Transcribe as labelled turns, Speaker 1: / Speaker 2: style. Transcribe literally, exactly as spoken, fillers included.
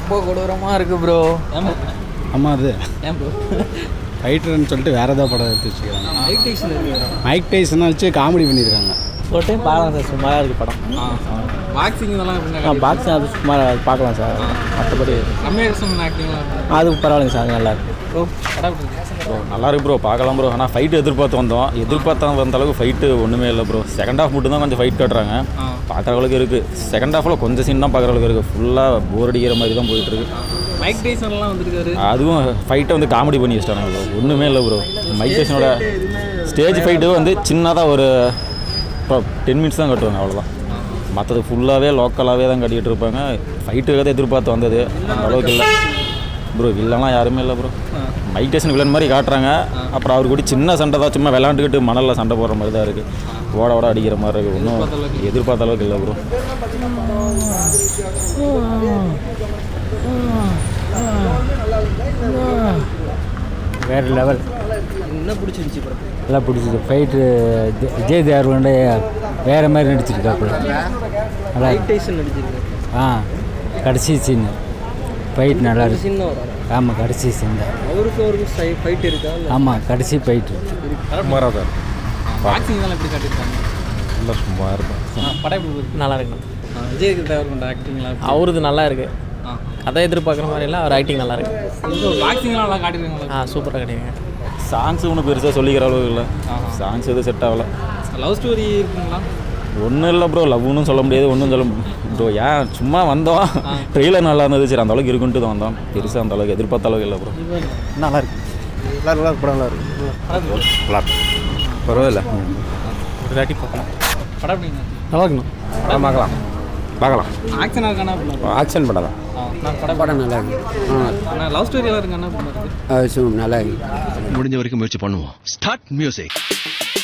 Speaker 1: ரொம்ப கொடூரமாக இருக்குது ப்ரோ.
Speaker 2: ஆமாம் அது
Speaker 1: ஏன் ப்ரோ
Speaker 2: ஃபைட்டர்னு சொல்லிட்டு வேறு ஏதாவது படம் எடுத்து வச்சுக்கிறாங்க.
Speaker 1: மைக் டைசன் இருக்கு.
Speaker 2: மைக் டைசனை வச்சு காமெடி பண்ணியிருக்காங்க.
Speaker 3: ஒரு டைம் பார்க்கலாம் சார், சும்மாராக இருக்குது படம்.
Speaker 1: பாக்ஸிங் இதெல்லாம்
Speaker 3: ஆ பாக்ஸிங் அது சும்மா பார்க்கலாம் சார். மற்றபடி
Speaker 1: கம்மியாக ஆக்டிங்லாம்
Speaker 3: அது பரவாயில்லைங்க சார், நல்லா இருக்கு
Speaker 1: ப்ரோ.
Speaker 4: ப்ரோ நல்லா இருக்கு ப்ரோ, பார்க்கலாம் ப்ரோ. ஆனால் ஃபைட்டு எதிர்பார்த்து வந்தோம், எதிர்பார்த்தா வந்த அளவுக்கு ஃபைட்டு ஒன்றுமே இல்லை ப்ரோ. செகண்ட் ஹாஃப் மட்டும் தான் கொஞ்சம் ஃபைட் காட்டுறாங்க, பார்க்குற அளவுக்கு இருக்குது. செகண்ட் ஹாஃபில் கொஞ்சம் சீன் தான் பார்க்குற அளவுக்கு இருக்குது, ஃபுல்லாக போர் அடிக்கிற மாதிரி தான் போயிட்டுருக்கு.
Speaker 1: மைக் டைசன்லாம் வந்துருக்காரு,
Speaker 4: அதுவும் ஃபைட்டை வந்து காமெடி பண்ணி வச்சிட்டாங்க ப்ரோ, ஒன்றுமே இல்லை ப்ரோ. மைக் டைசனோட ஸ்டேஜ் ஃபைட்டு வந்து சின்னதாக ஒரு டென் மினிட்ஸ் தான் கட்டுவாங்க, அவ்வளோதான். மற்றது ஃபுல்லாகவே லோக்கலாகவே தான் கட்டிக்கிட்டு இருப்பாங்க. ஃபைட்டுக்காக தான் எதிர்பார்த்து வந்தது, அந்த அளவுக்கு இல்லை ப்ரோ. வில்லலாம் யாருமே இல்லை ப்ரோ. மைக் டைசன் வில்லன் மாதிரி காட்டுறாங்க, அப்புறம் அவர் கூட சின்ன சண்டை தான், சும்மா விளாண்டுக்கிட்டு மணலில் சண்டை போடுற மாதிரி தான் இருக்குது, ஓட ஓட அடிக்கிற மாதிரி இருக்குது. ஒன்றும் எதிர்பார்த்த அளவுக்கு இல்லை ப்ரோ.
Speaker 2: வேறு லெவல்.
Speaker 1: என்ன பிடிச்சிருந்துச்சி ப்ரோ?
Speaker 2: நல்லா பிடிச்சிது. ஃபைட்டு விஜய் தேவர்கொண்டே வேறு மாதிரி நடிச்சிருக்காப்புல.
Speaker 1: மைக் டைசன் நடிச்சிருக்காரு.
Speaker 2: ஆ கடைசி சீன் ஃபைட் நல்லா இருக்கு.
Speaker 1: சின்ன வரும்.
Speaker 2: ஆமாம் கடைசி சீன் தான்.
Speaker 1: அவருக்கு அவருக்கு ஃபைட் இருக்கா?
Speaker 2: ஆமாம் கடைசி ஃபைட்டு
Speaker 4: சுமாராக தான்.
Speaker 1: பாக்ஸிங் இதெல்லாம் எப்படி காட்டியிருக்காங்க?
Speaker 4: நல்லா சும்மா இருக்கும்.
Speaker 1: படம் எப்படி இருக்கு?
Speaker 3: நல்லா இருக்குண்ணா.
Speaker 1: விஜய் தேவர்கொண்ட ஆக்டிங்லாம்
Speaker 3: அவரது நல்லா இருக்குது, கதை எதிர்பார்க்குற மாதிரி இல்லை, அவர் ஆக்டிங் நல்லா இருக்கு.
Speaker 1: பாக்ஸிங்லாம் நல்லா காட்டியிருக்காங்களா?
Speaker 3: ஆ சூப்பராக கிடைக்குங்க.
Speaker 4: சாங்ஸ் ஒன்றும் பெருசாக சொல்லிக்கிற அளவுக்கு இல்லை, சாங்ஸ் எதுவும் செட் ஆகலை.
Speaker 1: லவ் ஸ்டோரி இருக்குங்களா?
Speaker 4: ஒன்றும் இல்லை ப்ரோ, லவ்னு சொல்ல முடியாது, ஒன்றும் சொல்ல ப்ரோ. ஏன் சும்மா வந்தோம், ட்ரெயிலர் நல்லா இருந்தது, சரி அந்த அளவுக்கு இருக்குன்ட்டு தான் வந்தோம். பெருசாக அந்த அளவுக்கு எதிர்பார்த்த அளவுக்கு இல்லை ப்ரோ.
Speaker 2: நல்லா இருக்கு. நல்லா நல்லா இருக்கு, படம் நல்லா இருக்கு. நல்லா
Speaker 4: பரவாயில்ல,
Speaker 3: ஒரு தாட்டி பார்க்கலாம்.
Speaker 1: படம் எப்படிங்க?
Speaker 2: நல்லா இருக்கணும்.
Speaker 4: படம் பார்க்கலாம் பார்க்கலாம்.
Speaker 1: ஆக்ஷன் இருக்கானா?
Speaker 4: ஆக்ஷன் படம் தான்.
Speaker 1: படம்
Speaker 2: படம் நல்லா இருக்கு.
Speaker 1: ஆனால் லவ் ஸ்டோரி எல்லாம் இருக்கானா?
Speaker 2: நல்லா இருக்கு.
Speaker 5: முடிஞ்ச வரைக்கும் முயற்சி பண்ணுவோம். Start music.